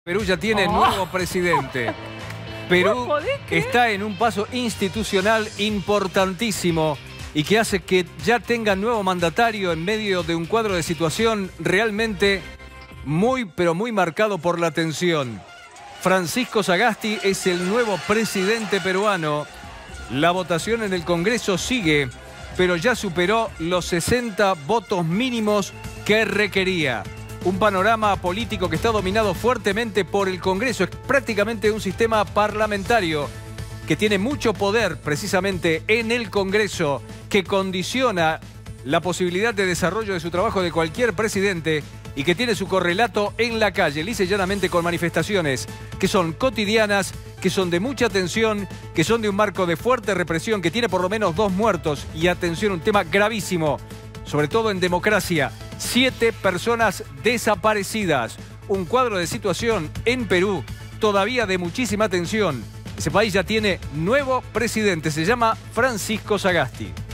Perú ya tiene nuevo presidente. Perú está en un paso institucional importantísimo y que hace que ya tenga nuevo mandatario en medio de un cuadro de situación realmente pero muy marcado por la tensión. Francisco Sagasti es el nuevo presidente peruano. La votación en el Congreso sigue, pero ya superó los 60 votos mínimos que requería. Un panorama político que está dominado fuertemente por el Congreso. Es prácticamente un sistema parlamentario que tiene mucho poder precisamente en el Congreso, que condiciona la posibilidad de desarrollo de su trabajo de cualquier presidente y que tiene su correlato en la calle, lisa y llanamente con manifestaciones que son cotidianas, que son de mucha tensión, que son de un marco de fuerte represión, que tiene por lo menos 2 muertos y, atención, un tema gravísimo, sobre todo en democracia, 7 personas desaparecidas. Un cuadro de situación en Perú todavía de muchísima tensión. Ese país ya tiene nuevo presidente, se llama Francisco Sagasti.